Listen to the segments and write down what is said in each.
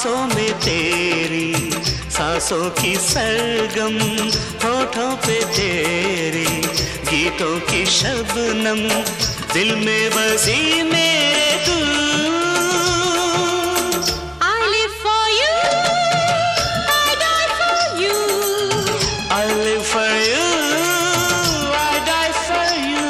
सांसों में तेरी, सांसों की सरगम, होठों पे तेरे गीतों की शबनम, दिल में बसी मेरे तू। I live for you, I die for you, I live for you, I die for you.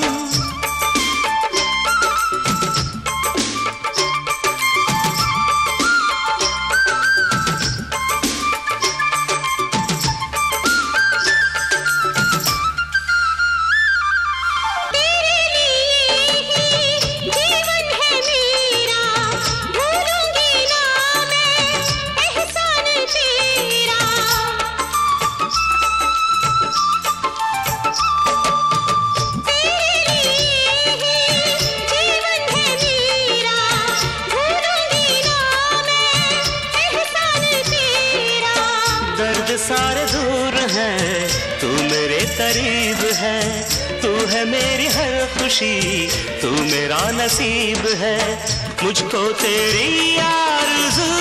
दर्द सारे दूर हैं, तू मेरे करीब है, तू है मेरी हर खुशी, तू मेरा नसीब है, मुझको तेरी आरज़ू।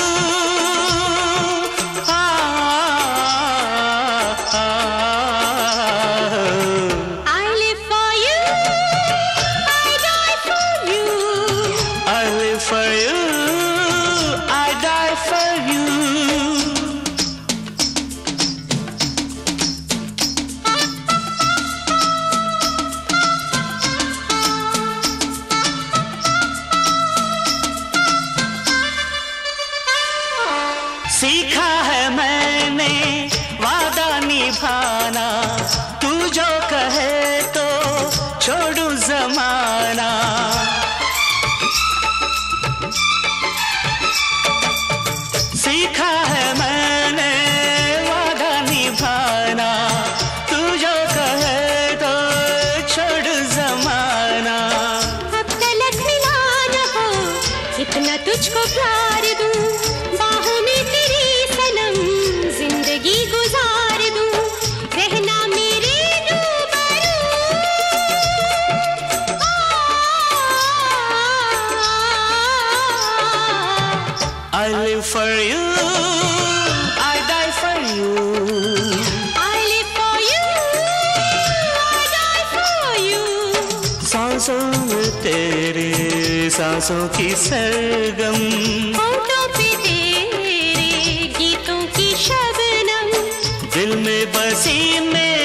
I live for you, I die for you, I live for you, I die for you. सीखा है मैंने वादा निभाना, तू जो कहे तो छोड़ू जमाना। सीखा है मैंने वादा निभाना, तू जो कहे तो छोड़ जमाना। अब तलक मिला न हो, इतना तुझको प्यार दूं, बाहों में तेरी सनम जिंदगी गुजार दूं, रहना मेरे रूबरू। I live for you, I die for you. I live for you, I die for you. सांसों में तेरे, सांसों की सरगम, होठों पे तेरे गीतों की शबनम, दिल में बसी मेरे